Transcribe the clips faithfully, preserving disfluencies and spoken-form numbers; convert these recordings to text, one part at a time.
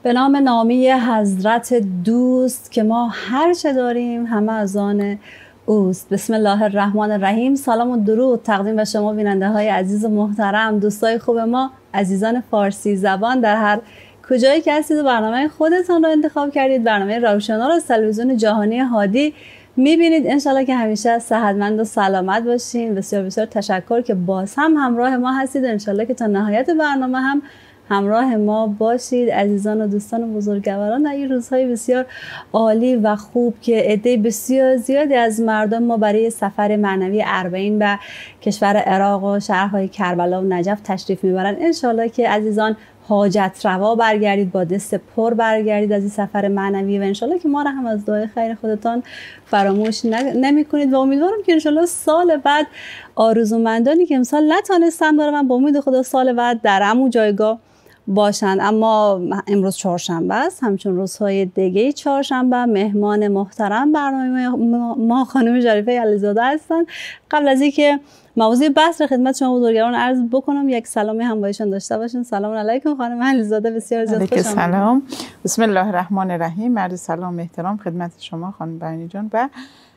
به نام نامی حضرت دوست که ما هر چه داریم همه از آن اوست. بسم الله الرحمن الرحیم. سلام و درود تقدیم به شما بیننده های عزیز و محترم، دوستای خوب ما، عزیزان فارسی زبان در هر کجایی که هستید و برنامه خودتان رو انتخاب کردید. برنامه روشنا رو از تلویزیون جهانی هادی میبینید. انشالله که همیشه صحتمند و سلامت باشین. بسیار بسیار تشکر که باز هم همراه ما هستید. انشالله که تا نهایت برنامه هم همراه ما باشید عزیزان و دوستان و بزرگواران در این روزهای بسیار عالی و خوب که عده بسیار زیادی از مردم ما برای سفر معنوی اربعین به کشور عراق و شهرهای کربلا و نجف تشریف میبرند. انشالله که عزیزان حاجت روا برگردید، با دست پر برگردید از این سفر معنوی و انشالله که ما را هم از دعای خیر خودتان فراموش نمی کنید و امیدوارم که انشالله سال بعد آرزومندانی که امسال نتانستم دارم من با امید خدا سال بعد در همون جایگاه باشند. اما امروز چهارشنبه است، همچون روزهای دیگه چهارشنبه مهمان محترم برنامه ما خانم شریفه علیزاده هستند. قبل از اینکه موضوع بحث را خدمت شما بزرگواران عرض بکنم یک سلامی هم بایشان داشته باشین. سلام علیکم خانم علیزاده، بسیار زیاد خوش آمدید. سلام، بسم الله الرحمن الرحیم. عرض سلام احترام خدمت شما خانم برنی جان و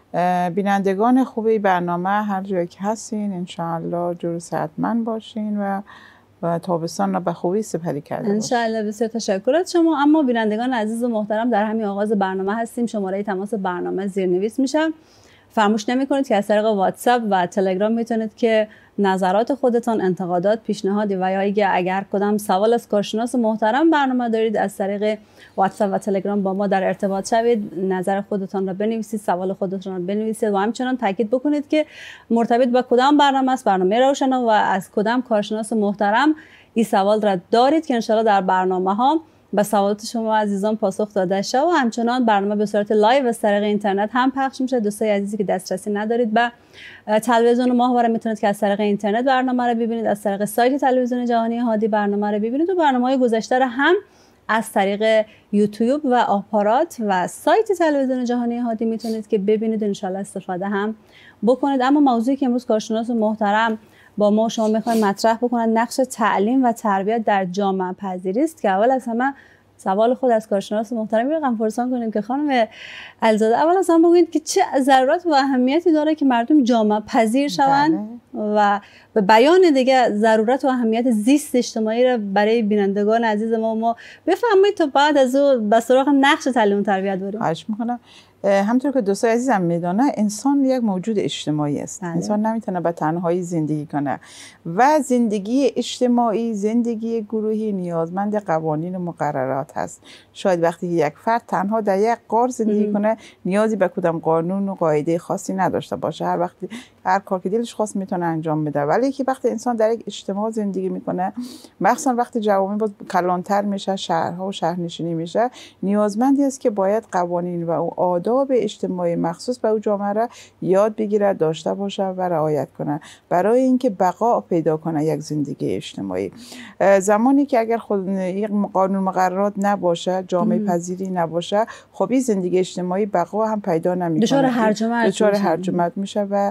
بینندگان خوبی برنامه هر جایی که هستین. انشاءالله جور صحتمند باشین و و تابستان را به خوبی سپری کرده باشید. انشاءالله. بسیار تشکر از شما. اما بینندگان عزیز و محترم در همین آغاز برنامه هستیم. شماره تماس برنامه زیرنویس میشه. فراموش نمی‌کنید که از طریق واتساپ و تلگرام میتونید که نظرات خودتان، انتقادات، پیشنهاد و یا اگر کدام سوال از کارشناس محترم برنامه دارید از طریق واتساپ و تلگرام با ما در ارتباط شوید، نظر خودتان را بنویسید، سوال خودتان را بنویسید و همچنان تاکید بکنید که مرتبط با کدام برنامه است، برنامه روشنا و از کدام کارشناس محترم این سوال را دارید که انشاءالله در برنامه ها به سوالات شما عزیزان پاسخ داده شد و همچنان برنامه به صورت لایو از طریق اینترنت هم پخش میشه. دوستای عزیزی که دسترسی ندارید به تلویزیون ماهواره میتونید که از طریق اینترنت برنامه رو ببینید، از طریق سایت تلویزیون جهانی هادی برنامه رو ببینید و برنامه‌های گذشته رو هم از طریق یوتیوب و آپارات و سایت تلویزیون جهانی هادی میتونید که ببینید، ان شاءالله استفاده هم بکنید. اما موضوعی که امروز کارشناس محترم با ما شما میخوایم مطرح بکنن نقش تعلیم و تربیت در جامعه پذیری است که اول از همه سوال خود از کارشناس محترم رقم پرسان کنیم که خانم علیزاده اول از همه بگویید که چه ضرورت و اهمیتی داره که مردم جامعه پذیر شوند و به بیان دیگه ضرورت و اهمیت زیست اجتماعی را برای بینندگان عزیز ما ما بفرمایید تا بعد از او به سراغ نقش تعلیم و تربیت بریم. خواهش میکنم. همونطور که دوستای عزیزم میدونه انسان یک موجود اجتماعی است. بله. انسان نمیتونه به تنهایی زندگی کنه و زندگی اجتماعی، زندگی گروهی نیازمند قوانین و مقررات هست. شاید وقتی یک فرد تنها در یک غار زندگی ام. کنه نیازی به کدام قانون و قاعده خاصی نداشته باشه، هر وقتی هر کار که دلش خواست میتونه انجام بده. ولی که وقتی انسان در یک اجتماع زندگی میکنه، مخصوصا وقتی جوامع باز کلانتر میشه، شهرها و شهرنشینی میشه، نیازمندی است که باید قوانین و آداب اجتماعی مخصوص به او جامعه را یاد بگیره، داشته باشه و رعایت کنه برای اینکه بقا پیدا کنه یک زندگی اجتماعی. زمانی که اگر خود یک قانون مقررات نباشه، جامعه پذیری نباشه، خب این زندگی اجتماعی بقا هم پیدا نمیکنه، دچار هرج و مرج دچار هرج و مرج میشه و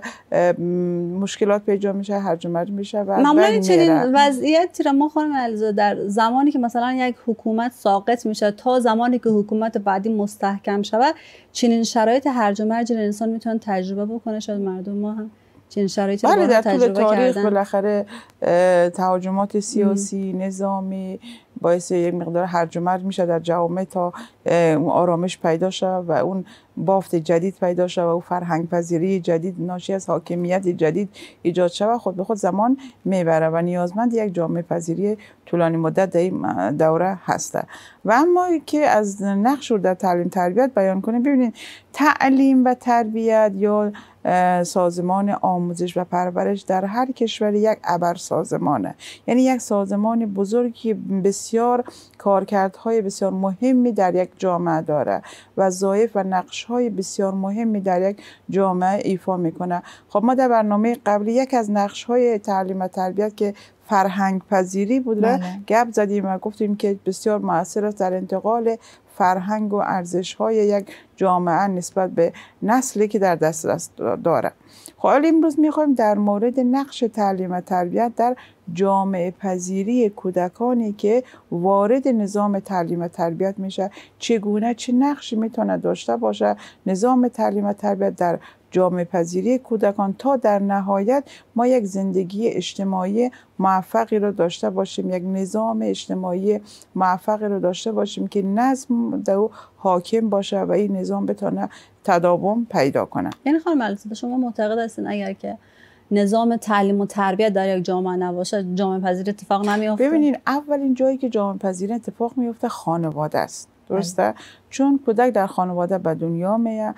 مشکلات پیدا میشه، هرج و مرج میشه و معمولا چنین وضعیتی را ما خانم علیزاده در زمانی که مثلا یک حکومت ساقط میشه تا زمانی که حکومت بعدی مستحکم شود، چنین شرایط هرج و مرج انسان میتونه تجربه بکنه. شاید مردم ما هم چنین شرایطی بله در طول تجربه تاریخ کردن. بالاخره تهاجمات سیاسی ام. نظامی باعث یک مقدار هرج و مرج میشه در جوامع تا اون آرامش پیدا شه و اون بافت جدید پیدا شه و اون فرهنگ پذیری جدید ناشی از حاکمیت جدید ایجاد شه و خود به خود زمان میبره و نیازمند یک جامعه پذیری طولانی مدت در این دوره هسته. و اما که از نقش رو در تعلیم تربیت بیان کنیم، ببینید تعلیم و تربیت یا سازمان آموزش و پرورش در هر کشوری یک ابر سازمانه، یعنی یک سازمان بزرگی که بسیار کارکردهای بسیار مهمی در یک جامعه داره، وظایف و نقش‌های بسیار مهمی در یک جامعه ایفا میکنه. خب ما در برنامه قبلی یک از نقش‌های تعلیم و تربیت که فرهنگ پذیری بود را گپ زدیم و گفتیم که بسیار مؤثر است در انتقال فرهنگ و ارزش‌های یک جامعه نسبت به نسلی که در دسترس داره. خب امروز می‌خوایم در مورد نقش تعلیم و تربیت در جامعه پذیری کودکانی که وارد نظام تعلیم و تربیت میشه، چگونه چه نقشی میتونه داشته باشه نظام تعلیم و تربیت در جامعه پذیری کودکان، تا در نهایت ما یک زندگی اجتماعی موفقی رو داشته باشیم، یک نظام اجتماعی موفقی رو داشته باشیم که نظم در حاکم باشه و این نظام بتونه تداوم پیدا کنه. یعنی خانم علیزاده شما معتقد هستین اگر که نظام تعلیم و تربیت در یک جامعه نباشه جامعه پذیر اتفاق نمیافته؟ ببینین اولین جایی که جامعه پذیر اتفاق میفته خانواده است. درسته؟ چون کودک در خانواده به دنیا میاد.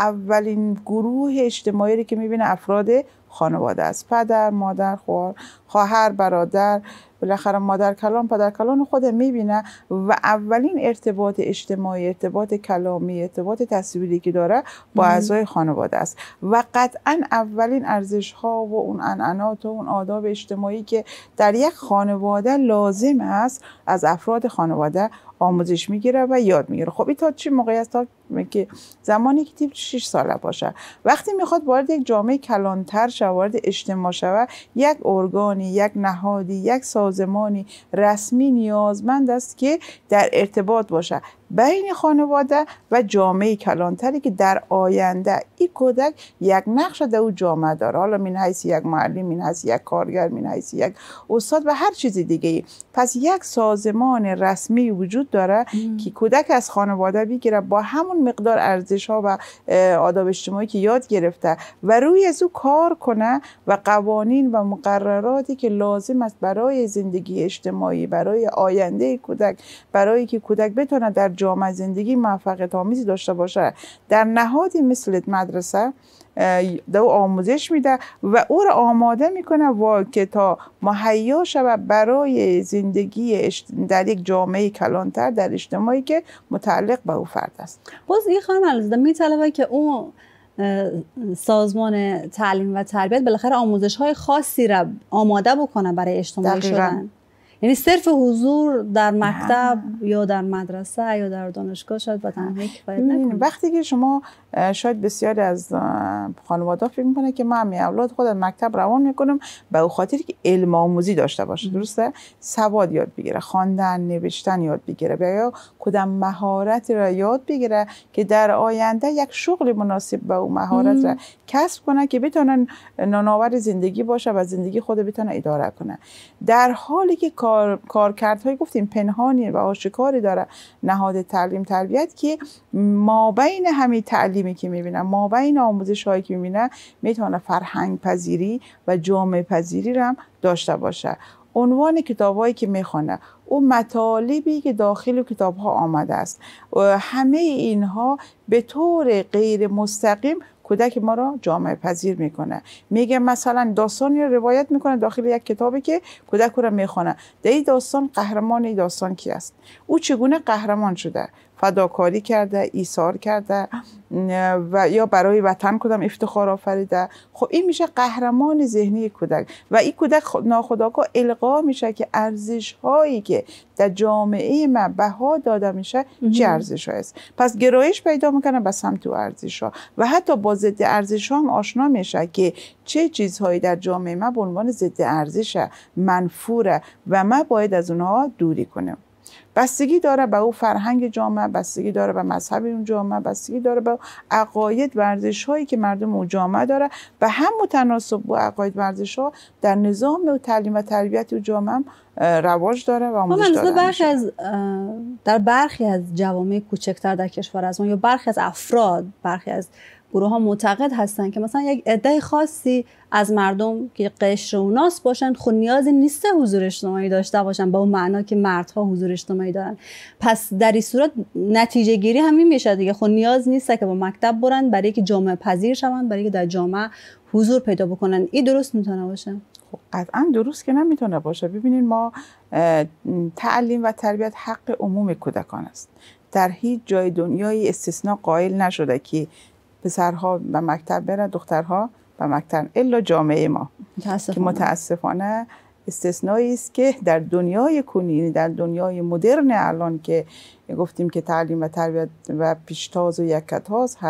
اولین گروه اجتماعی که میبینه افراد خانواده است، پدر، مادر، خواهر، خواهر، برادر، بالاخره مادر کلام، پدر کلام خود میبینه و اولین ارتباط اجتماعی، ارتباط کلامی، ارتباط تصویری که داره با اعضای خانواده است و قطعا اولین ارزش ها و اون عنعنات و اون آداب اجتماعی که در یک خانواده لازم است از افراد خانواده آموزش میگیره و یاد میگیره. خب این تا چه موقعی است؟ تا که زمانی که تیپ شش ساله باشه. وقتی میخواد وارد یک جامعه کلانتر شود، وارد اجتماع شود، یک ارگانی، یک نهادی، یک سازمانی رسمی نیازمند است که در ارتباط باشه بین خانواده و جامعه کلانتری که در آینده این کودک یک نقش در اون جامعه داره، حالا من حیث یک معلم، من حیث یک کارگر، من حیث یک استاد و هر چیز دیگه. پس یک سازمان رسمی وجود داره ام. که کودک از خانواده بگیره با همون مقدار ارزش ها و آداب اجتماعی که یاد گرفته و روی از او کار کنه و قوانین و مقرراتی که لازم است برای زندگی اجتماعی، برای آینده کودک، برای که کودک بتونه در جامعه زندگی موفقیت آمیزی داشته باشه، در نهادی مثل مدرسه دو آموزش میده و او را آماده میکنه و که تا مهیا شود برای زندگی در یک جامعه کلانتر، در اجتماعی که متعلق به او فرد است. باز این خانم علیزاده میطلبه که اون سازمان تعلیم و تربیت بالاخره آموزش های خاصی را آماده بکنه برای اجتماعی شدن. یعنی صرف حضور در مکتب نه. یا در مدرسه یا در دانشگاه شاید با تنهایی کفایت نکنه. وقتی که شما شاید بسیاری از خانواده فکر میکنه که من می اولاد خود مکتب روان میکنم به او خاطر که علم آموزی داشته باشه، درسته؟ سواد یاد بگیره، خواندن، نوشتن یاد بگیره، یا کدام مهارت را یاد بگیره که در آینده یک شغل مناسب به او مهارت را کسب کنه که بتونن نانآور زندگی باشه و زندگی خود بتونه اداره کنه. در حالی که کار کارکردهای گفتیم پنهانی و آشکاری داره نهاد تعلیم تربیت که ما بین همین تعلیمی که میبینه، ما بین آموزش هایی که میبینه، میتونه فرهنگ پذیری و جامعه پذیری رو هم داشته باشه. عنوان کتابایی که میخونه، اون مطالبی که داخل کتاب ها آمده است، همه اینها به طور غیر مستقیم کودک ما را جامعه پذیر میکنه. میگه مثلا داستانی رو روایت میکنه داخل یک کتابی که کودک رو میخونه، در این داستان قهرمان این داستان کی است؟ او چگونه قهرمان شده؟ فداکاری کرده، ایثار کرده و یا برای وطن کدام افتخار آفریده. خب این میشه قهرمان ذهنی کودک و این کودک ناخودآگاه القا میشه که ارزش هایی که در جامعه ما بها داده میشه چه ارزش هایی است. پس گرایش پیدا میکنه به سمت و ارزش ها و حتی با ضد ارزش ها هم آشنا میشه که چه چیزهایی در جامعه ما به عنوان ضد ارزش منفوره و ما باید از اونها دوری کنیم. بستگی داره به او فرهنگ جامعه، بستگی داره به مذهب اون جامعه، بستگی داره به عقاید و ارزش‌هایی که مردم اون جامعه داره و هم متناسب با عقاید و ارزش‌ها در نظام و تعلیم و تربیت اون جامعه هم رواج داره و آموزش داده برخی از در برخی از جوامع کوچکتر در کشور از ما یا برخی از افراد، برخی از گروه ها معتقد هستن که مثلا یک عده خاصی از مردم که قشر اوناس باشن خود نیازی نیست حضور اجتماعی داشته باشن، با اون معنا که مردها حضور اجتماعی دارن. پس در این صورت نتیجه گیری همین میشه دیگه، خود نیاز نیست که با مکتب برن برای که جامعه پذیر شون، برای که در جامعه حضور پیدا بکنن. این درست میتونه باشه؟ خب قطعا درست که نمیتونه باشه. ببینید ما تعلیم و تربیت حق عموم کودکان است. در هیچ جای دنیای استثناء قائل نشده که پسرها به مکتب بره، دخترها به مکتب، الا جامعه ما که متاسفانه استثنایی است که در دنیای کنونی، در دنیای مدرن الان که گفتیم که تعلیم و تربیت و پیشتاز و یکتاز هست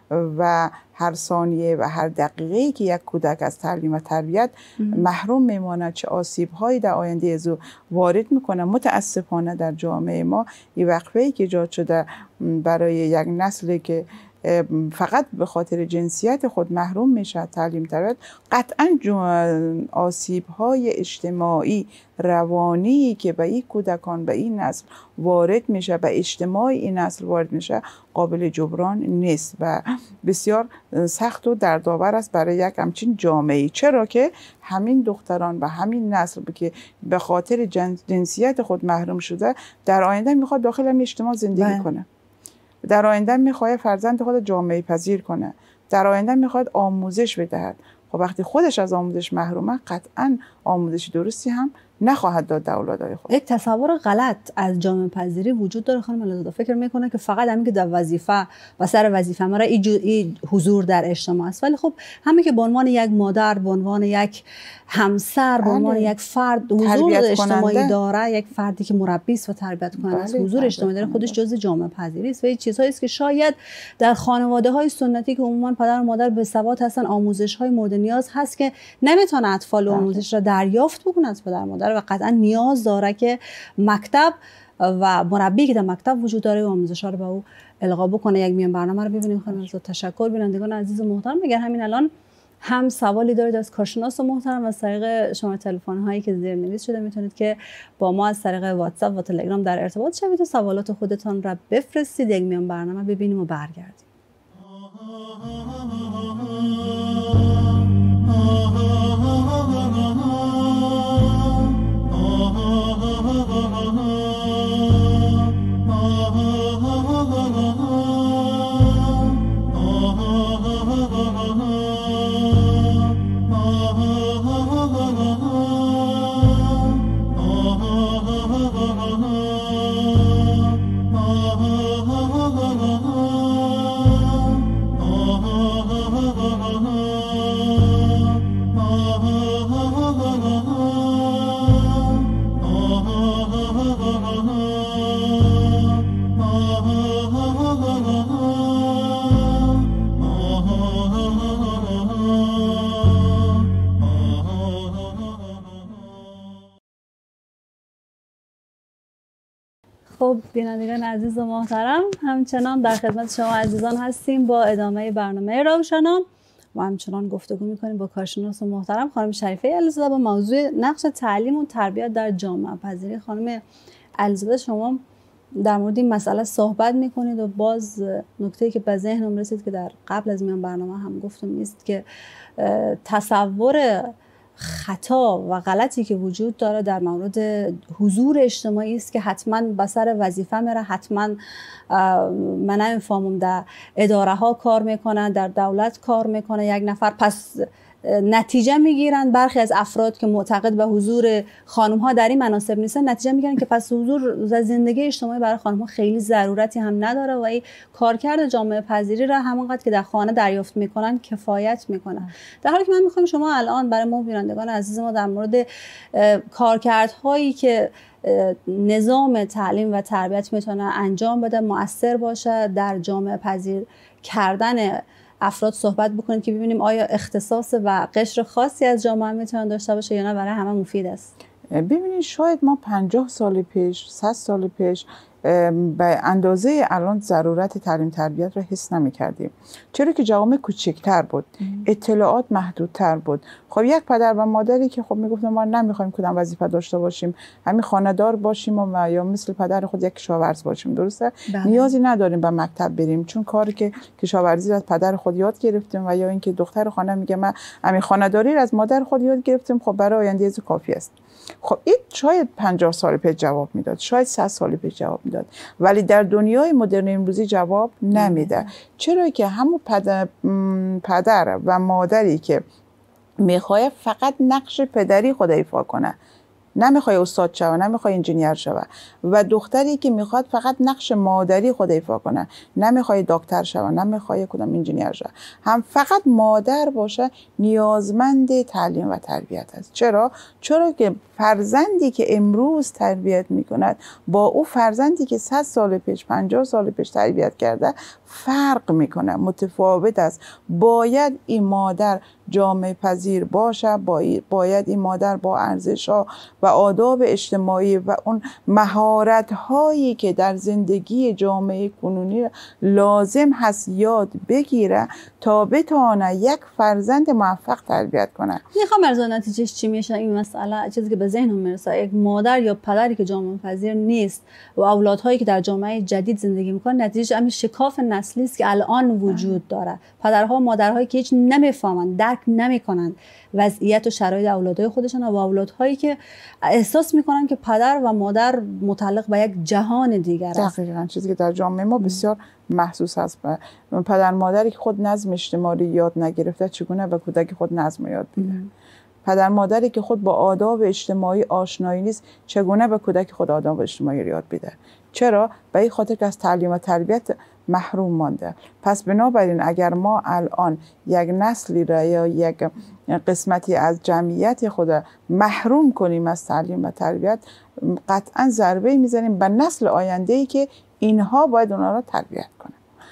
و هر ثانیه و هر دقیقه‌ای که یک کودک از تعلیم و تربیت محروم میماند، چه آسیب‌هایی در آینده از او وارد میکنه. متاسفانه در جامعه ما این وقفه‌ای که ایجاد شده برای یک نسلی که فقط به خاطر جنسیت خود محروم میشه تعلیم تربیت، قطعا آسیب‌های اجتماعی روانی که به این کودکان، به این نسل وارد میشه، به اجتماع این نسل وارد میشه، قابل جبران نیست و بسیار سخت و دردآور است برای یک همچین جامعه. چرا که همین دختران و همین نسل که به خاطر جنسیت خود محروم شده در آینده میخواد داخل همین اجتماع زندگی باید. کنه، در آینده میخواد فرزند خود جامعه پذیر کنه، در آینده میخواد آموزش بدهد. خب وقتی خودش از آموزش محرومه، قطعا آموزش درستی هم نخواهد داد در اولادهای خود. یک تصور غلط از جامعه پذیری وجود داره خانم علازاده. فکر میکنه که فقط همین که در وظیفه و سر وظیفه مرا این حضور در اجتماع است، ولی خب همین که به عنوان یک مادر، به عنوان یک همسر، به عنوان یک فرد حضور اجتماعی داره، یک فردی که مربی است و تربیت کننده است، حضور اجتماعی داره، خودش جزء جامعه پذیری است و این چیزهایی است که شاید در خانواده‌های سنتی که عموما پدر و مادر به ثبات هستن، آموزش‌های مورد نیاز هست که نمیتونه اطفال آموزش را دریافت بکنه از پدر و مادر و قطعا نیاز داره که مکتب و مربی که در مکتب وجود داره و آموزش‌ها رو به او القا بکنه. یک میان برنامه رو ببینیم. خانم علازاده تشکر. بینندگان عزیز و محترم، اگر همین الان هم سوالی دارید از کارشناس محترم، از طریق شماره تلفن هایی که زیرنویس شده میتونید که با ما از طریق واتساپ و تلگرام در ارتباط شوید و سوالات خودتان را بفرستید. یک میان برنامه ببینیم و برگردیم. خب بینندگان عزیز و محترم، همچنان در خدمت شما عزیزان هستیم با ادامه برنامه راهشنان و همچنان گفتگو میکنیم با کارشناس و محترم خانم شریفه علیزاده با موضوع نقش تعلیم و تربیت در جامعه پذیری. خانم علیزاده، شما در مورد این مسئله صحبت میکنید و باز نکته‌ای که به ذهنم رسید که در قبل از میان برنامه هم گفتم نیست که تصور خطا و غلطی که وجود داره در مورد حضور اجتماعی است که حتما به سر وظیفه میره، حتما من نمیفهمم در اداره ها کار میکنه، در دولت کار میکنه یک نفر، پس نتیجه میگیرن برخی از افراد که معتقد به حضور خانم ها در این مناصب نیستن، نتیجه میگیرن که پس حضور در زندگی اجتماعی برای خانم ها خیلی ضرورتی هم نداره و این کارکرد جامعه پذیری را همانقدر که در خانه دریافت میکنن کفایت میکنن. در حالی که من میخوام شما الان برای ما بینندگان عزیز ما در مورد کارکردهایی که نظام تعلیم و تربیت میتونه انجام بده، مؤثر باشه در جامعه پذیر کردن افراد صحبت بکنید که ببینیم آیا اختصاص و قشر خاصی از جامعه میتونن داشته باشه یا نه برای همه مفید است. ببینید شاید ما پنجاه سال پیش، صد سال پیش به اندازه الان ضرورت تعلیم تربیت را حس نمی کردیم، چرا که جوامع کوچکتر بود، اطلاعات محدودتر بود. خب یک پدر و مادری که خب میگفتن ما نمیخوایم کدام وظیفه داشته باشیم، همین خانه‌دار باشیم و یا مثل پدر خود یک کشاورز باشیم، درسته؟ بله. نیازی نداریم به مکتب بریم، چون کاری که کشاورزی را از پدر خود یاد گرفتیم و یا اینکه دختر خانه میگه من همین خانه‌داری را از مادر خود یاد گرفتیم، خب برای آینده از کافی است. خب این شاید پنجاه سال پیش جواب میداد، شاید صد سال پیش جواب میداد، ولی در دنیای مدرن امروزی جواب نمیده. چرا که همون پدر, پدر و مادری که میخواد فقط نقش پدری خود ایفا کنه، نمیخوای استاد شوه، نمیخوای انجینیر شوه. و دختری که میخواد فقط نقش مادری خود ایفا کنه، نمیخوای دکتر شوه، نمیخوای کدام انجینیر شوه، هم فقط مادر باشه، نیازمند تعلیم و تربیت است. چرا؟ چرا که فرزندی که امروز تربیت میکند با او فرزندی که صد سال پیش، پنجاه سال پیش تربیت کرده فرق میکنه، متفاوت است. باید این مادر جامعه پذیر باشه، باید این مادر با ارزش ها و آداب اجتماعی و اون مهارت هایی که در زندگی جامعه کنونی لازم هست یاد بگیره تا بتونه یک فرزند موفق تربیت کنه. میخوام از نتیجهش چی میشه این مسئله؟ چیزی که به ذهنم میرسه، یک مادر یا پدری که جامعه پذیر نیست و اولادهایی که در جامعه جدید زندگی میکنن، نتیجه همین شکاف نسلی است که الان وجود داره. پدرها و مادرهایی که هیچ نمیفهمند، درک نمیکنند وضعیت و شرایط اولادهای خودشون و اولادهایی که احساس میکنن که پدر و مادر متعلق به یک جهان دیگر است. دقیقاً چیزی که در جامعه ما بسیار محسوس هست. پدر مادری که خود نظم اجتماعی یاد نگرفته چگونه به کودک خود نظم یاد بده؟ پدر مادری که خود با آداب اجتماعی آشنایی نیست چگونه به کودک خود آداب اجتماعی یاد بده؟ چرا؟ به این خاطر که از تعلیم و تربیت محروم مانده. پس بنابراین اگر ما الان یک نسلی را یا یک قسمتی از جمعیت خود محروم کنیم از تعلیم و تربیت، قطعا ضربه میزنیم به نسل آینده‌ای که اینها باید اونها را تربیت کنن.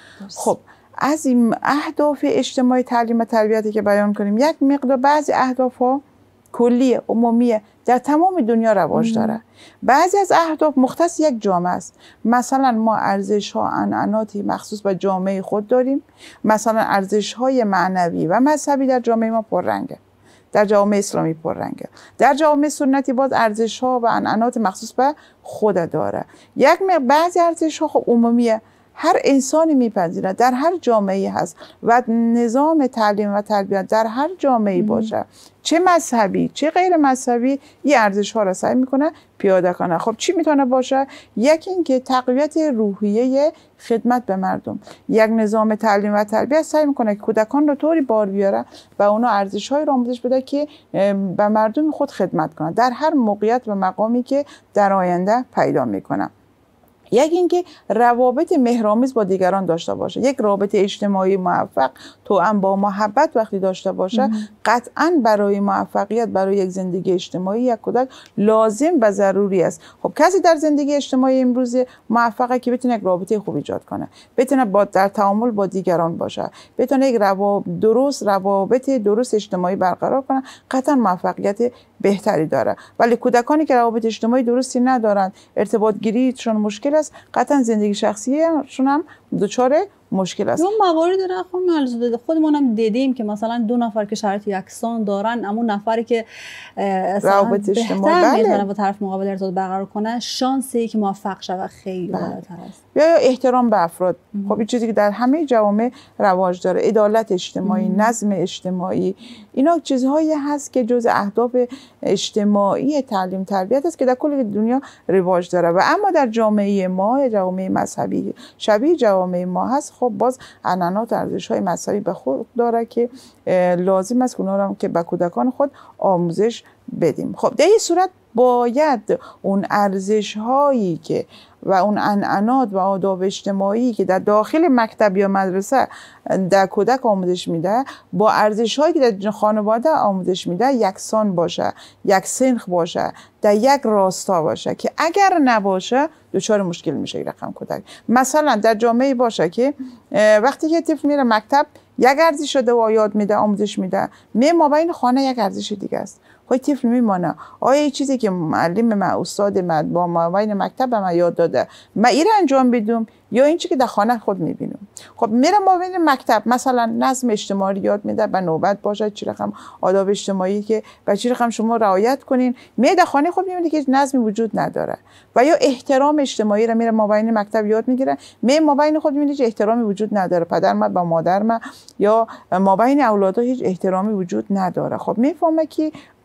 خب از این اهداف اجتماعی تعلیم و تربیتی که بیان کنیم، یک مقدار بعضی اهداف ها کلیه، عمومیه، در تمام دنیا رواج داره. بعضی از اهداف مختص یک جامعه است. مثلا ما ارزش ها، عنعناتی مخصوص به جامعه خود داریم. مثلا ارزش های معنوی و مذهبی در جامعه ما پررنگه، در جامعه اسلامی پررنگه. در جامعه سنتی باز ارزش ها و عنعنات مخصوص به خود داره. یک بعضی ارزش ها خب عمومیه، هر انسانی میپذیره، در هر جامعه هست و نظام تعلیم و تربیت در هر جامعه باشه، چه مذهبی چه غیر مذهبی، این ارزش ها را سعی میکنه پیاده کنه. خب چی میتونه باشه؟ یک اینکه تقویت روحیه خدمت به مردم. یک نظام تعلیم و تربیت سعی میکنه که کودکان رو طوری بار بیاره و اونا ارزش های رو آموزش بده که به مردم خود خدمت کنه در هر موقعیت و مقامی که در آینده پیدا میکنه. یک اینکه روابط مهرآمیز با دیگران داشته باشه. یک رابطه اجتماعی موفق توأم با محبت وقتی داشته باشه، ام. قطعاً برای موفقیت برای یک زندگی اجتماعی یک کودک لازم و ضروری است. خب کسی در زندگی اجتماعی امروز موفقه که بتونه یک رابطه خوب ایجاد کنه، بتونه با در تعامل با دیگران باشه، بتونه یک روابط درست روابط درست اجتماعی برقرار کنه، قطعاً موفقیت بهتری داره. ولی کودکانی که روابط اجتماعی درستی ندارن، ارتباط گیریشون مشکل است، قطعا زندگی شخصیشون هم دچار مشکل است. اون موارد داره خب خودمونم دیدیم که مثلا دو نفر که شرایط یکسان دارن، اما نفری که روابط اجتماعی بهتر با طرف مقابل ارتباط برقرار کنه، شانسی که موفق شوه خیلی بالاتر است. یا احترام به افراد. خب این چیزی که در همه جوامع رواج داره، عدالت اجتماعی، ام. نظم اجتماعی، اینا چیزهایی هست که جز اهداف اجتماعی تعلیم تربیت است که در کل دنیا رواج داره. و اما در جامعه ما، جامعه مذهبی شبیه جامعه ما هست، خب باز عنعنات و ارزش‌های مذهبی به خود داره که لازم است اونا رو که به کودکان خود آموزش بدیم. خب در این صورت باید اون ارزش‌هایی که و اون عنعنات و آداب اجتماعی که در داخل مکتب یا مدرسه در کودک آموزش میده با ارزش‌هایی که در خانواده آموزش میده یکسان باشه، یک سنخ باشه، در یک راستا باشه، که اگر نباشه دچار مشکل میشه این رقم کودک. مثلا در جامعه باشه که وقتی که طفل میره مکتب یک ارزش شده و یاد میده، آموزش میده، می مابین خانه یک ارزش دیگه است. خب طفل میمانه آیا این چیزی که معلم من، استاد من با مابین مکتب من یاد داده من این انجام بدم یا این چیزی که در خانه خود میبینم. خب میرم مابین مکتب مثلا نظم اجتماعی یاد میده، به نوبت باشه چی رقم آداب اجتماعی که به چی رقم شما رعایت کنین، می در خانه خود میبینه که نظمی وجود نداره. و یا احترام اجتماعی را میره مابین مکتب یاد میگیره، می مابین خود میبینه که احترامی وجود نداره، پدر من با مادر من یا مابین اولادها هیچ احترامی وجود نداره. خب میفهمه که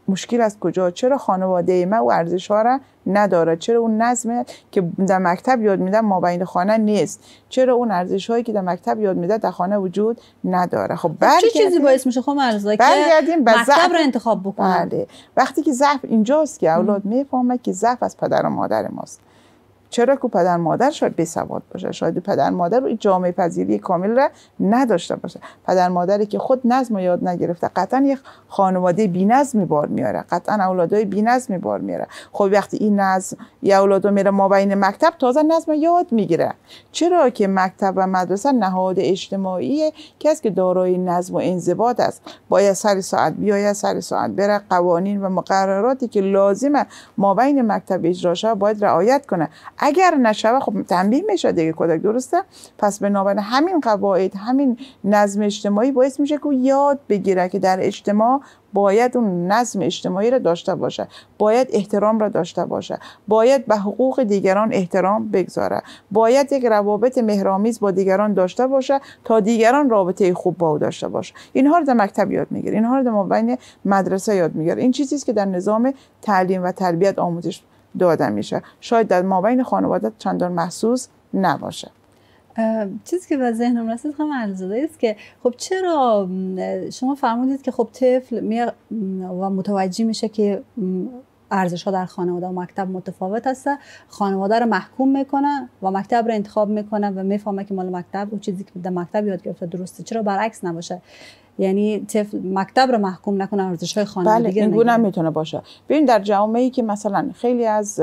مشکل از کجا؟ چرا خانواده ما او ارزش ها را نداره؟ چرا اون نظم که در مکتب یاد میدن ما بین خانه نیست؟ چرا اون ارزش هایی که در مکتب یاد میده در خانه وجود نداره؟ خب چه چیزی باعث میشه خب مرزا که مکتب رو انتخاب بکنن؟ بله. وقتی که ضعف اینجاست که اولاد میفهمه که ضعف از پدر و مادر ماست. چرا که پدر مادر شاید بی‌سواد باشه، شاید پدر مادر رو جامعه پذیری کامل را نداشته باشه، پدر مادری که خود نظم رو یاد نگرفته قطعا یک خانواده بی‌نظمی بار میاره، قطعا اولادای بی‌نظمی بار میاره. خب وقتی این نظم یا اولادو میره ما بین مکتب تازه نظم یاد میگیره. چرا که مکتب و مدرسه نهاد اجتماعی کسی که دارای نظم و انضباط است، باید سر ساعت بیاید، سر ساعت بره، قوانین و مقرراتی که لازمه ما بین مکتب اجرا شه باید رعایت کنه. اگر نشوه خب تنبیه میشه دیگه کودک، درسته؟ پس بنابراین همین قواعد، همین نظم اجتماعی باعث میشه که یاد بگیره که در اجتماع باید اون نظم اجتماعی را داشته باشه، باید احترام را داشته باشه، باید به حقوق دیگران احترام بگذاره، باید یک روابط مهرآمیز با دیگران داشته باشه تا دیگران رابطه خوب با او داشته باشه. اینها رو در مکتب یاد میگیره، اینها رو در مابین مدرسه یاد میگیره. این چیزی است که در نظام تعلیم و تربیت آموزش داده میشه، شاید در مابین خانواده چندان محسوس نباشه. چیزی که به ذهنم رسید خانم علیزاده است که خب چرا شما فرمودید که خب طفل میاد و متوجه میشه که ارزش ها در خانواده و مکتب متفاوت هست، خانواده رو محکوم میکنه و مکتب رو انتخاب میکنه و میفهمه که مال مکتب و چیزی که در مکتب یاد گرفته درسته. چرا برعکس نباشه؟ یعنی طفل مکتب رو محکوم نکنه، ارزش‌های خانوادگی. بله، این گونه میتونه باشه. ببین در جامعه‌ای که مثلا خیلی از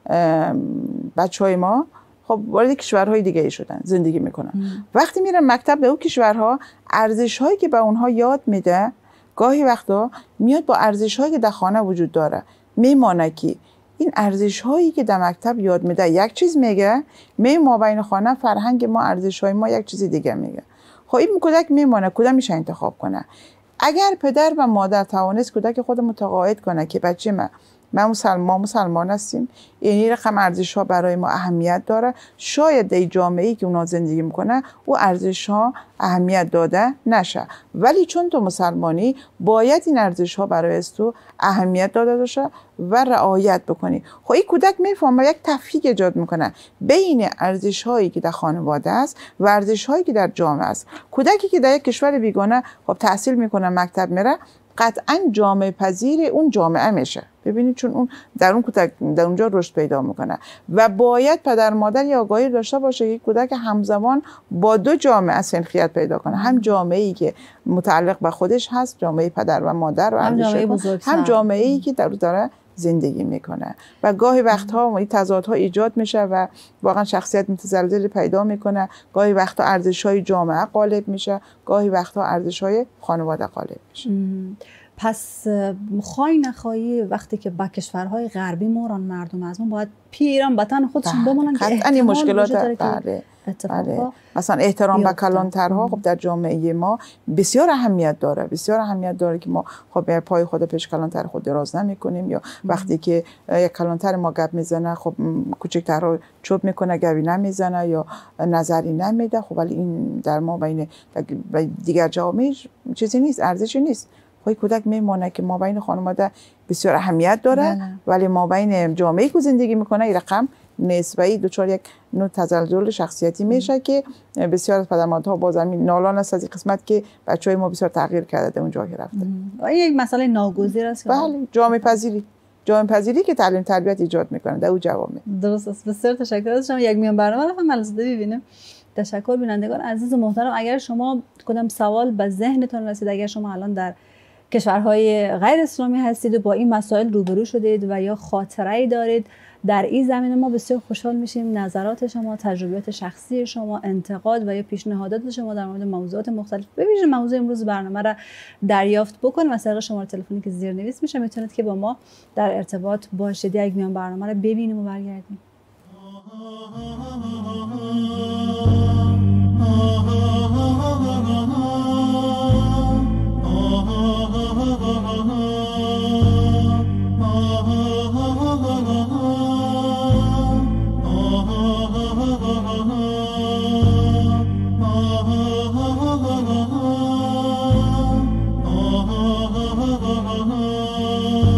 بچهای ما خب وارد کشورهای دیگه ای شدن، زندگی میکنن. ام. وقتی میرن مکتب در اون کشورها، ارزش‌هایی که به اونها یاد میده گاهی وقتا میاد با ارزش‌هایی که در خانه وجود داره. میمانه که این ارزش‌هایی که در مکتب یاد میده یک چیز میگه، می ما بین خانه فرهنگ ما ارزش‌های ما یک چیز دیگه میگه. خب این کودک میمونه، کودک میشه انتخاب کنه. اگر پدر و مادر توانست کودک خود متقاعد کنه که بچه ما ما مسلمان مسلمان هستیم، این رقم ارزش ها برای ما اهمیت داره، شاید در جامعه‌ای که اونا زندگی میکنه او ارزش ها اهمیت داده نشه، ولی چون تو مسلمانی باید این ارزش ها برای تو اهمیت داده باشه و رعایت بکنی. خب این کودک میفهمه، یک تفکیک ایجاد میکنه بین ارزش هایی که در خانواده است و ارزش هایی که در جامعه است. کودکی که در یک کشور بیگانه خب تحصیل میکنه، مکتب میره، قطعا جامعه پذیر اون جامعه میشه. ببینید چون اون در اون کودک در اونجا رشد پیدا میکنه و باید پدر مادر یا آگاهی داشته باشه که کودک همزمان با دو جامعه سنخیت پیدا کنه، هم جامعه ای که متعلق به خودش هست، جامعه پدر و مادر و هم جامعه بزرگتر، هم جامعه ای که در داره زندگی میکنه و گاهی وقتها این تضادها ایجاد میشه و واقعا شخصیت متزلزل پیدا میکنه. گاهی وقتها ارزش‌های جامعه غالب میشه، گاهی وقتها ارزش‌های خانواده غالب میشه. پس خواهی نخواهی وقتی که با کشورهای غربی موران مردم از ما باید پی ایران وطن خودشون بمونن که احتمال مشکلات بله بله. مثلا احترام به کلانترها خب در جامعه ما بسیار اهمیت داره، بسیار اهمیت داره که ما خب پای خود پیش کلانتر خود دراز نمی‌کنیم، یا وقتی که یک کلانتر ما گپ میزنه خب کوچکترها چوب میکنه، گوی نمیزنه یا نظری نمیده. خب ولی این در ما بین دیگر جامعه چیزی نیست، ارزشی نیست. خب کودک میمونه که ما بین خانواده بسیار اهمیت داره بله. ولی ما بین جامعه‌ای که زندگی میکنه این رقم نیست و این دوچار یک نوع تزلزل شخصیتی میشه که بسیار از پدر مادرها باز همین نالان است از این قسمت که بچهای ما بسیار تغییر کرده در اونجا که رفته. این یک مسئله ناگزیر است. بله، جامعه پذیری جامعه پذیری که تعلیم تربیت ایجاد میکنه در اون جوامع. درست است. بسیار تشکر از شما. یک میان برنامه رو هم علیزاده ببینیم. تشکر بینندگان عزیز و محترم. اگر شما کدام سوال به ذهنتون رسید، اگر شما الان در کشورهای غیر اسلامی هستید و با این مسائل روبرو شدید و یا خاطره‌ای دارید در این زمینه، ما بسیار خوشحال میشیم نظرات شما، تجربیات شخصی شما، انتقاد و یا پیشنهادات شما در مورد موضوعات مختلف ببینید موضوع امروز برنامه را دریافت بکنید. از طریق شماره تلفنی که زیرنویس میشه میتونید که با ما در ارتباط باشید. یک میان برنامه را ببینیم و برگردیم. Oh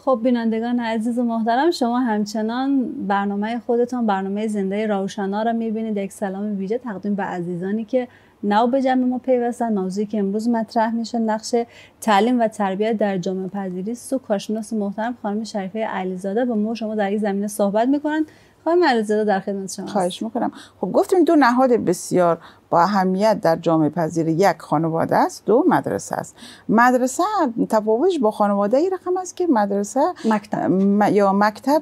خب بینندگان عزیز و محترم، شما همچنان برنامه خودتان، برنامه زنده راهوشنا را میبینید. یک سلام ویژه تقدیم به عزیزانی که نو به جمع ما پیوستن. موضوعی که امروز مطرح میشه نقش تعلیم و تربیت در جامعه پذیری است و کارشناس محترم خانم شریفه علیزاده با ما شما در این زمینه صحبت میکنن. خانم علیزاده در خدمت شما. خواهش میکنم. خب گفتیم دو نهاد بسیار با اهمیت در جامعه پذیری، یک خانواده است، دو مدرسه است. مدرسه تفاوتش با خانواده این رقم است که مدرسه مکتب م... یا مکتب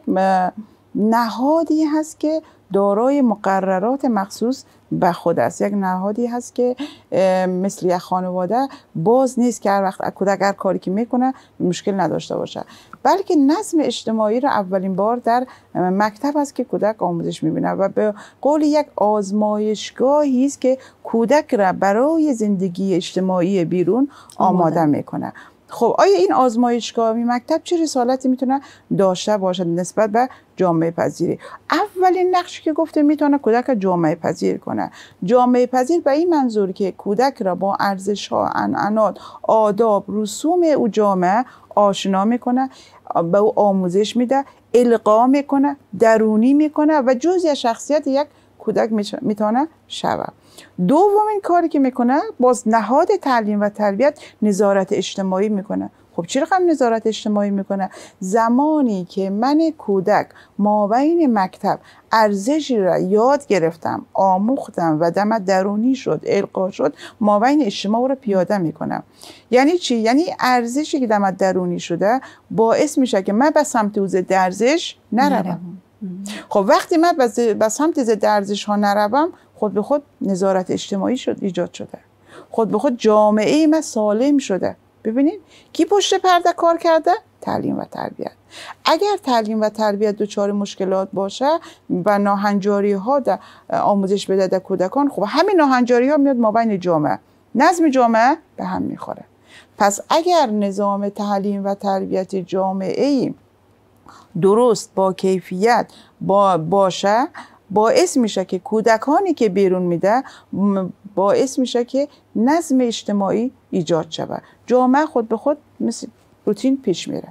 نهادی هست که دارای مقررات مخصوص به خود است. یک نهادی هست که مثل یک خانواده باز نیست که هر وقت کودک هر کاری که میکنه مشکل نداشته باشه، بلکه نظم اجتماعی را اولین بار در مکتب است که کودک آموزش میبینه و به قول یک آزمایشگاهی است که کودک را برای زندگی اجتماعی بیرون آماده, آماده. میکنه. خب آیا این آزمایشگاه مکتب چه رسالتی میتونه داشته باشد نسبت به جامعه پذیری؟ اولین نقشی که گفته میتونه کودک جامعه پذیر کنه. جامعه پذیر به این منظور که کودک را با ارزش ها، عنعنات، آداب، رسوم او جامعه آشنا میکنه، به او آموزش میده، القا میکنه، درونی میکنه و جزئی شخصیت یک کودک میتونه شود. دومین کاری که میکنه باز نهاد تعلیم و تربیت نظارت اجتماعی میکنه. خب چی رقم نظارت اجتماعی میکنه؟ زمانی که من کودک مابین مکتب ارزشی را یاد گرفتم، آموختم و دم درونی شد، القا شد، مابین اجتماع رو پیاده میکنم. یعنی چی؟ یعنی ارزشی که دم درونی شده باعث میشه که من به سمت او ضد ارزش نروم. خب وقتی من به سمت ضد ارزش ها نروم، خود به خود نظارت اجتماعی شد ایجاد شده، خود به خود جامعه ما سالم شده. ببینید کی پشت پرده کار کرده؟ تعلیم و تربیت. اگر تعلیم و تربیت دچار مشکلات باشه و ناهنجاری ها در آموزش بده در کودکان، خب همین ناهنجاری ها میاد مابین جامعه، نظم جامعه به هم میخوره. پس اگر نظام تعلیم و تربیت جامعه درست با کیفیت با باشه، باعث میشه که کودکانی که بیرون میده باعث میشه که نظم اجتماعی ایجاد شود. جامعه خود به خود مثل روتین پیش میره.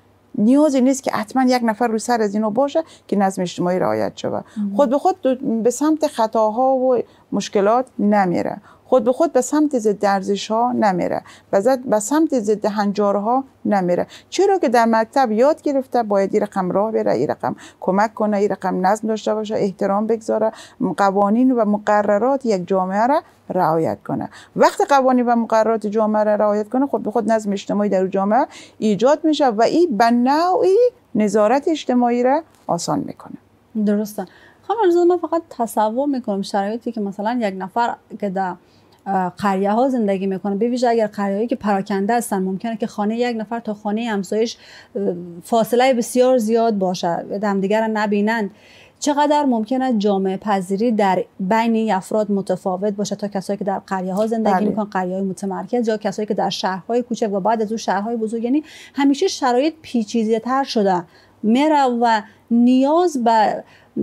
نیازی نیست که حتما یک نفر رو سر از اینو باشه که نظم اجتماعی رعایت شود. خود به خود به سمت خطاها و مشکلات نمیره. خود به خود به سمت ضد ارزش ها نمیره، به سمت ضد هنجارها نمیره. چرا که در مکتب یاد گرفته باید این رقم راه بره، این رقم کمک کنه، این رقم نظم داشته باشه، احترام بگذاره، قوانین و مقررات یک جامعه را رعایت کنه. وقتی قوانین و مقررات جامعه را رعایت کنه، خود به خود نظم اجتماعی در جامعه ایجاد میشه و این به نوعی نظارت اجتماعی را آسان میکنه. درسته. خانم علیزاده، من فقط تصور میکنم شرایطی که مثلا یک نفر که در قریه ها زندگی میکنه، به ویژه اگر قریه‌ای که پراکنده هستن، ممکنه که خانه یک نفر تا خانه همسایش فاصله بسیار زیاد باشه، همدیگر را نبینند. چقدر ممکنه جامعه پذیری در بین افراد متفاوت باشه، تا کسایی که در قریه ها زندگی میکنن، قریه های متمرکز، یا کسایی که در شهرهای کوچک و بعد از اون شهرهای بزرگ. یعنی همیشه شرایط پیچیده‌تر شده میره و نیاز به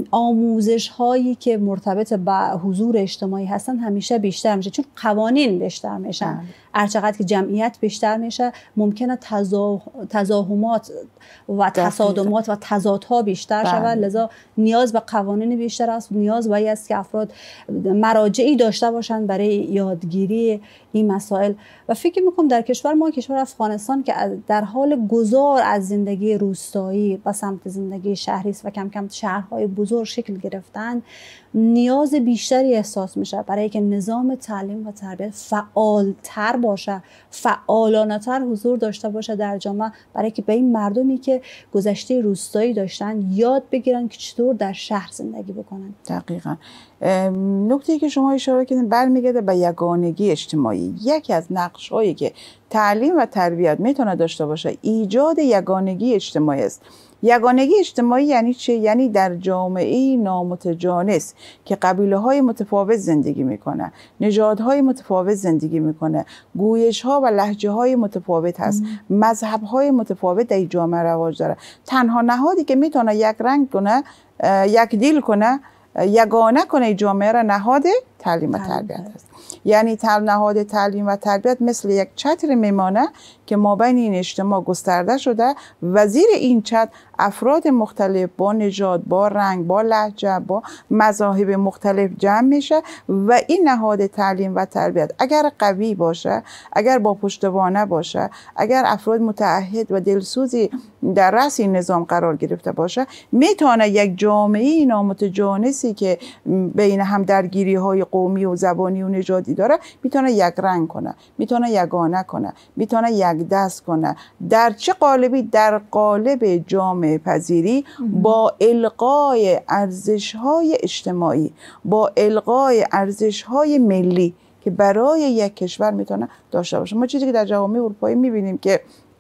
آموزش هایی که مرتبط به حضور اجتماعی هستن همیشه بیشتر میشه، چون قوانین بیشتر میشن. هر چقدر که جمعیت بیشتر میشه، ممکنه تزا... تزاحمات و تصادمات و تضادها بیشتر شود. لذا نیاز به قوانین بیشتر است. نیاز به است که افراد مراجعی داشته باشند برای یادگیری این مسائل. و فکر میکنم در کشور ما، کشور افغانستان که در حال گذار از زندگی روستایی و سمت زندگی شهری است و کم کم شهرهای بزرگ شکل گرفتن، نیاز بیشتری احساس میشه برای که نظام تعلیم و تربیت فعالتر باشه، فعالانه‌تر حضور داشته باشه در جامعه، برای که به این مردمی که گذشته روستایی داشتن یاد بگیرن که چطور در شهر زندگی بکنن. دقیقاً. نکته‌ای که شما اشاره کردین برمیگرده به یگانگی اجتماعی. یکی از نقش‌هایی که تعلیم و تربیت میتونه داشته باشه ایجاد یگانگی اجتماعی است. یگانگی اجتماعی یعنی چه؟ یعنی در جامعه نامتجانس که قبیله‌های متفاوت زندگی میکنه، نژادهای متفاوت زندگی میکنه، گویش‌ها و لهجه‌های متفاوت هست، مذهب‌های متفاوت در جامعه رواج داره. تنها نهادی که میتونه یک رنگ کنه، یک دیل کنه، یگانه کنه جامعه را، نهاد تعلیم و تربیت است. یعنی نهاد تعلیم و تربیت مثل یک چتر میمانه که ما بین این اجتماع گسترده شده و زیر این چتر افراد مختلف با نژاد، با رنگ، با لهجه، با مذاهب مختلف جمع میشه و این نهاد تعلیم و تربیت اگر قوی باشه، اگر با پشتوانه باشه، اگر افراد متعهد و دلسوزی در رأس این نظام قرار گرفته باشه، میتونه یک جامعه نامتجانسی که بین هم درگیری های قومی و زبانی و نژادی داره میتونه یک رنگ کنه، میتونه یگانه کنه، میتونه یک دست کنه. در چه قالبی؟ در قالب جامعه پذیری با القای ارزش های اجتماعی، با القای ارزش های ملی که برای یک کشور میتونه داشته باشه. ما چیزی که در جوامع اروپایی میبینیم که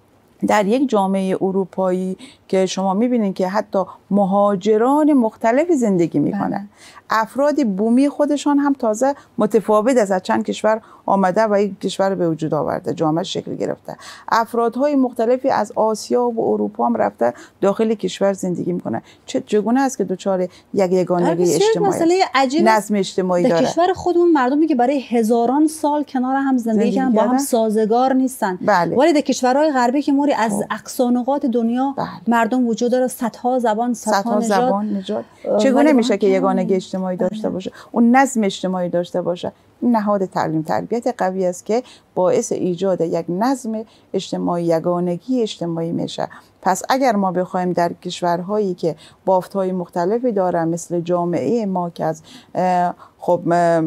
در یک جامعه اروپایی که شما میبینید که حتی مهاجران مختلف زندگی میکنن، افراد بومی خودشان هم تازه متفاوت از چند کشور آمده و یک کشور به وجود آورده، جامعه شکل گرفته. افرادهای مختلفی از آسیا و اروپا هم رفته داخل کشور زندگی میکنن. چه چگونه است که دوچار یک یگانگی اجتماعی، مسئله عجیب نظم اجتماعی داره؟ در کشور خودمون مردمی که برای هزاران سال کنار هم زندگی کردن با هم سازگار نیستن. بله. ولی در کشورهای غربی که موری از اقصا نقاط دنیا بله. مردم وجود داره، صدها زبان، صدها زبان، نژاد، چگونه میشه که یگانگی اجتماعی داشته باشه، اون نظم اجتماعی داشته باشه؟ این نهاد تعلیم تربیت قوی است که باعث ایجاد یک نظم اجتماعی، یگانگی اجتماعی میشه. پس اگر ما بخوایم در کشورهایی که بافت‌های مختلفی دارن مثل جامعه ما که از خب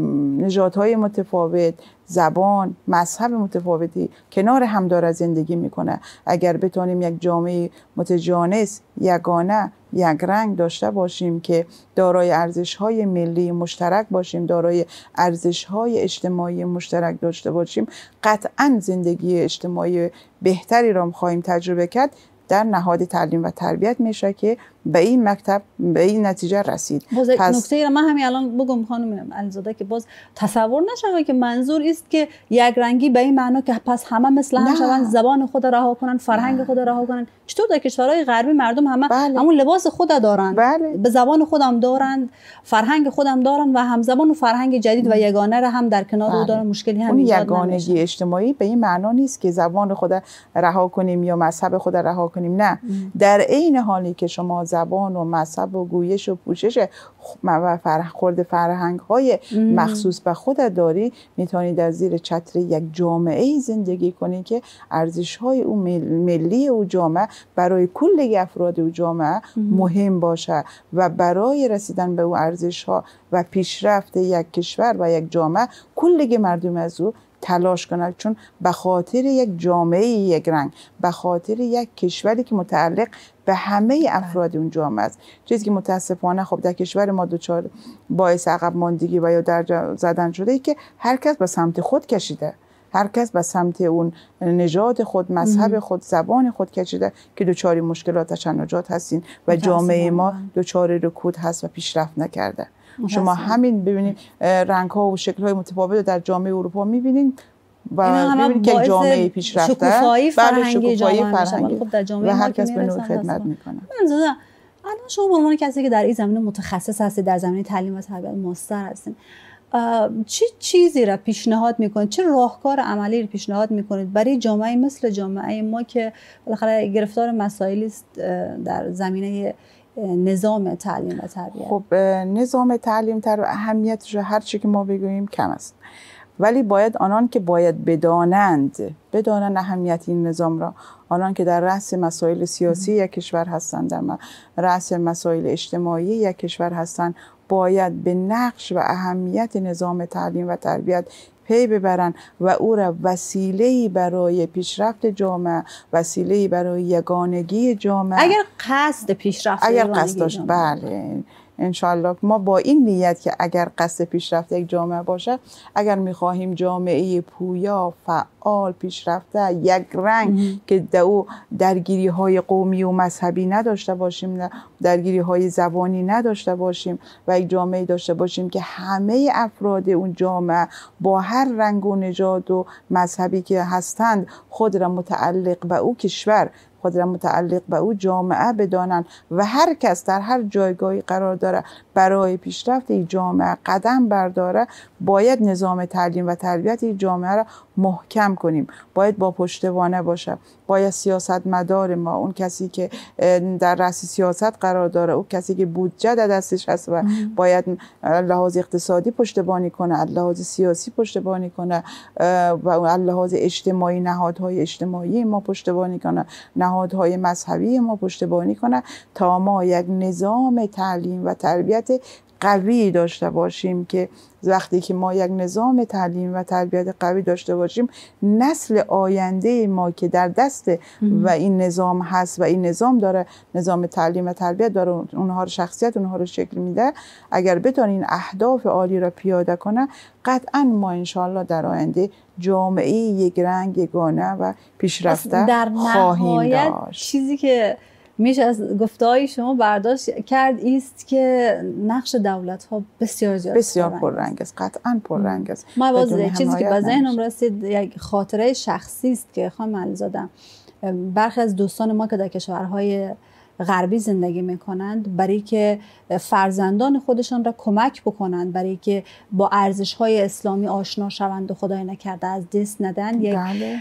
نژادهای متفاوت، زبان، مذهب متفاوتی کنار هم داره زندگی میکنه، اگر بتونیم یک جامعه متجانس، یگانه، یک رنگ داشته باشیم که دارای ارزش‌های ملی مشترک باشیم، دارای ارزش‌های اجتماعی مشترک داشته باشیم، قطعاً زندگی اجتماعی بهتری را خواهیم تجربه کرد. در نهاد تعلیم و تربیت میشه که به این مکتب به این نتیجه رسید. باز یک نکته را من همین الان بگم خانم علیزاده که باز تصور نشه که منظور است که یک رنگی به این معنا که پس همه مثل هم شوند، زبان خود رها کنن، فرهنگ خود رها کنن. چطور در کشورهای غربی مردم همه بله. همون لباس خود دارن، بله. به زبان خودم دارند، فرهنگ خودم دارن و هم زبان و فرهنگ جدید و یگانه را هم در کنار بله. او دارن. مشکلی هم ایجاد نمیشه. اون یگانگی اجتماعی به این معنا نیست که زبان خود رها کنیم یا مذهب خود رها کنیم، نه. ام. در عین حالی که شما زبان و مذهب و گویش و پوشش و خورد فرهنگ های مخصوص به خود داری، میتونید در زیر چتر یک جامعه زندگی کنید که ارزش های او ملی او جامعه برای کل افراد او جامعه مهم باشه و برای رسیدن به او ارزش ها و پیشرفت یک کشور و یک جامعه کل مردم از او تلاش کنند، چون به خاطر یک جامعه یک رنگ، به خاطر یک کشوری که متعلق به همه افراد اون جامعه است. چیزی که متاسفانه خب در کشور ما دچار باعث عقب ماندگی و یا درجا زدن شده ای که هر کس به سمت خود کشیده، هر کس به سمت اون نژاد خود، مذهب خود، زبان خود کشیده که دچار مشکلات تشنجات هستین و جامعه ما دچار رکود هست و پیشرفت نکرده. شما همین ببینید رنگ ها و شکل های متفاوت در جامعه اروپا میبینید و ببینید که جامعه پیشرفته، شکوفایی فرهنگی جامعه خب در جامعه و هر کس به نوع خدمت میکنه. الان شما به عنوان کسی که در این زمینه متخصص هستید، در زمینه تعلیم و تربیت ماستر هستید، چه چیزی را پیشنهاد میکنید، چه راهکار عملی را پیشنهاد میکنید برای جامعه مثل جامعه ما که بالاخره گرفتار مسائلی است در زمینه نظام تعلیم و تربیت؟ خب نظام تعلیم تر اهمیتش هر چی که ما بگوییم کم است، ولی باید آنان که باید بدانند بدانند اهمیت این نظام را، آنان که در رأس مسائل سیاسی یک کشور هستند، در رأس مسائل اجتماعی یک کشور هستند، باید به نقش و اهمیت نظام تعلیم و تربیت پی ببرن و او را وسیله‌ای برای پیشرفت جامعه، وسیله‌ای برای یگانگی جامعه، اگر قصد پیشرفت اگر قصد داشت، بله انشالله ما با این نیت که اگر قصد پیشرفت یک جامعه باشه، اگر میخواهیم جامعه پویا، فعال، پیشرفته، یک رنگ ام. که در او درگیری های قومی و مذهبی نداشته باشیم، درگیری های زبانی نداشته باشیم و یک جامعه داشته باشیم که همه افراد اون جامعه با هر رنگ و نژاد و مذهبی که هستند خود را متعلق به او کشور خود را متعلق به او جامعه بدانند و هر کس در هر جایگاهی قرار داره برای پیشرفت این جامعه قدم برداره، باید نظام تعلیم و تربیت این جامعه را محکم کنیم. باید با پشتوانه باشه. باید سیاستمدار ما، اون کسی که در رأس سیاست قرار داره، اون کسی که بودجه در دستش هست و باید لحاظ اقتصادی پشتیبانی کنه، لحاظ سیاسی پشتیبانی کنه و لحاظ اجتماعی نهادهای اجتماعی ما پشتیبانی کنه، نهادهای مذهبی ما پشتیبانی کنه، تا ما یک نظام تعلیم و تربیت قوی داشته باشیم که وقتی که ما یک نظام تعلیم و تربیت قوی داشته باشیم، نسل آینده ما که در دست و این نظام هست و این نظام داره، نظام تعلیم و تربیت داره اونها رو شخصیت اونها رو شکل میده، اگر بتونه این اهداف عالی را پیاده کنه، قطعا ما انشالله در آینده جامعه یک رنگ یگانه و پیشرفته خواهیم داشت. چیزی که میشه از گفته‌های شما برداشت کرد است که نقش دولت‌ها بسیار زیاد بسیار پررنگ است، قطعاً پررنگ است. ما باز چیزی که به ذهنم رسید یک خاطره شخصی است که خانم علیزاده، برخی از دوستان ما که در کشورهای غربی زندگی میکنند، برای که فرزندان خودشان را کمک بکنند، برای که با ارزش‌های اسلامی آشنا شوند و خدای نکرده از دست ندن، یک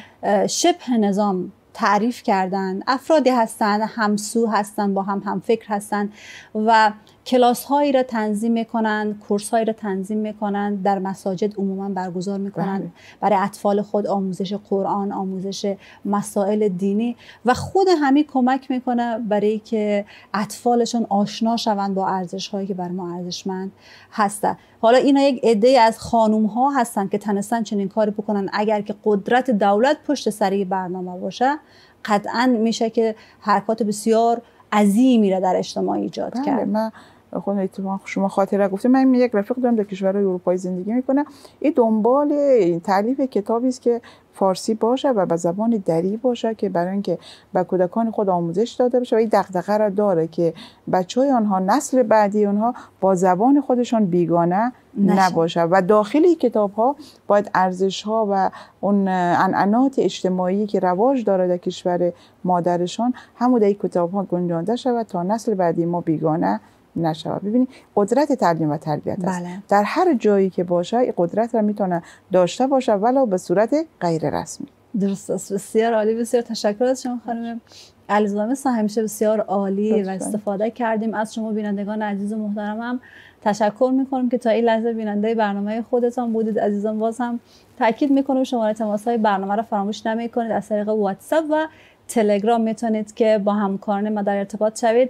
شبه نظام تعریف کردن. افرادی هستند همسو هستند، با هم هم فکر هستند و کلاس هایی را تنظیم میکنند، کورس هایی را تنظیم میکنند، در مساجد عموما برگزار میکنند برای اطفال خود، آموزش قرآن، آموزش مسائل دینی و خود همین کمک میکنه برای که اطفالشون آشنا شوند با ارزش هایی که بر ما ارزشمند هستند. حالا اینا یک عده از خانم ها هستند که تونستن چنین کاری بکنن. اگر که قدرت دولت پشت سر برنامه باشه، قطعا میشه که حرکات بسیار عظیمی را در اجتماع ایجاد کرد. من خود اتفاقا شما خاطره گفتم، من یک رفیق دارم در کشورهای اروپایی زندگی میکنه، این دنبال تالیف کتابی است که فارسی باشه و به زبان دری باشه که برای اینکه به کودکان خود آموزش داده بشه و این دغدغه را داره که بچهای آنها، نسل بعدی آنها با زبان خودشان بیگانه نباشه و داخل کتاب ها باید ارزش ها و اون عنعنات اجتماعی که رواج داره در کشور مادرشان همون در کتاب ها گنجانده شود تا نسل بعدی ما بیگانه نشود. ببینید قدرت تعلیم و تربیت است. بله. در هر جایی که باشه این قدرت را میتونه داشته باشه ولو به صورت غیر رسمی. درست است. بسیار عالی. بسیار تشکر از شما خانم علیزاده. همیشه بسیار عالی و استفاده کردیم از شما بینندگان عزیز و محترمم. تشکر میکنم که تا این لحظه بیننده برنامه خودتان بودید. عزیزان باز هم تاکید میکنم شماره تماس‌های برنامه را فراموش نمیکنید. از طریق واتساپ و تلگرام میتونید که با همکاران ما در ارتباط شوید.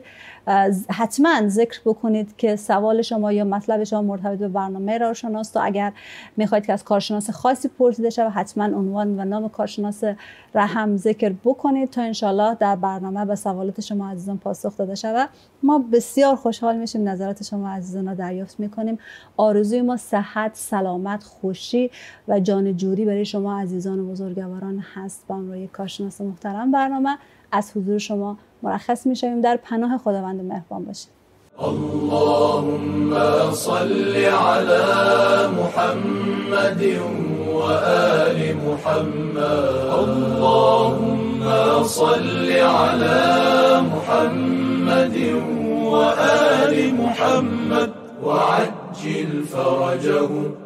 حتما ذکر بکنید که سوال شما یا مطلب شما مرتبط به برنامه روانشناس، و اگر میخواید که از کارشناس خاصی پرسیده شود حتما عنوان و نام کارشناس را هم ذکر بکنید تا انشالله در برنامه به سوالات شما عزیزان پاسخ داده شود. ما بسیار خوشحال میشیم نظرات شما عزیزان را دریافت میکنیم. آرزوی ما صحت، سلامت، خوشی و جانجوری برای شما عزیزان و بزرگواران هست. با امروی کارشناس محترم برنامه از حضور شما مرخص میشویم. در پناه خداوند مهربان باشید. اللهم صل على محمد و آل محمد. اللهم صل على محمد و آل محمد وعجل فرجهم